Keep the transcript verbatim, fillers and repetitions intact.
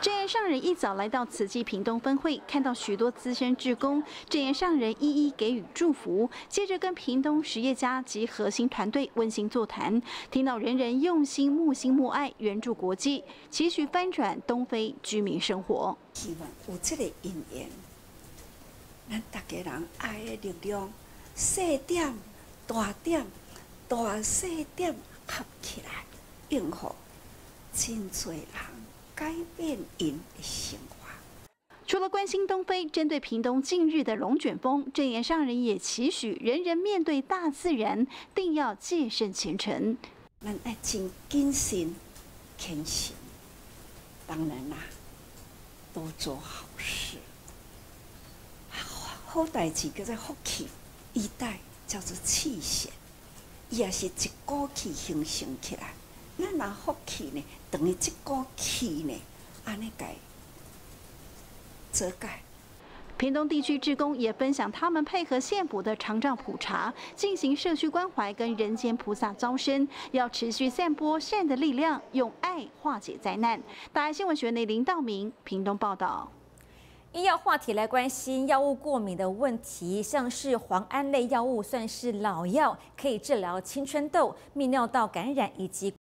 正言上人一早来到慈济屏东分会，看到许多资深志工，正言上人一一给予祝福，接着跟屏东实业家及核心团队温馨座谈，听到人人用心木心木爱援助国际，期许翻转东非居民生活。 希望有这个因缘，咱大家人爱的力量，小点、大点、大小点合起来，应付真侪人。 改变因的生活。 除了关心东非，针对屏东近日的龙卷风，正言上人也期许人人面对大自然，定要戒慎虔诚。 咱爱真谨慎、虔诚，当然啦，多做好事。好代志叫做福气，一代叫做气血，伊也是一股气形成起来。 咱若福气呢，等于这股气呢，安尼改遮盖。 屏东地区志工也分享他们配合县府的长照普查，进行社区关怀跟人间菩萨招生，要持续散播善的力量，用爱化解灾难。大爱新闻学内林道明屏东报道。 医药话题来关心药物过敏的问题，像是磺胺类药物算是老药，可以治疗青春痘、泌尿道感染以及